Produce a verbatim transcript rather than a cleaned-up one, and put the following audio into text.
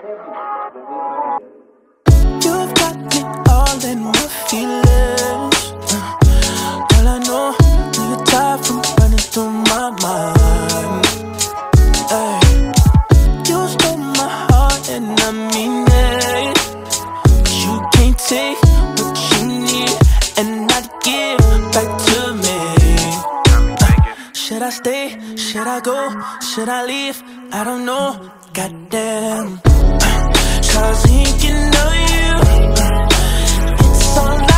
You've got me all in my feelings. uh, All I know, you're tired from running through my mind. Ay. You stole my heart and I mean it. You can't take what you need and not give back to me. uh, Should I stay? Should I go? Should I leave? I don't know. Goddamn. Cause thinking of you, it's all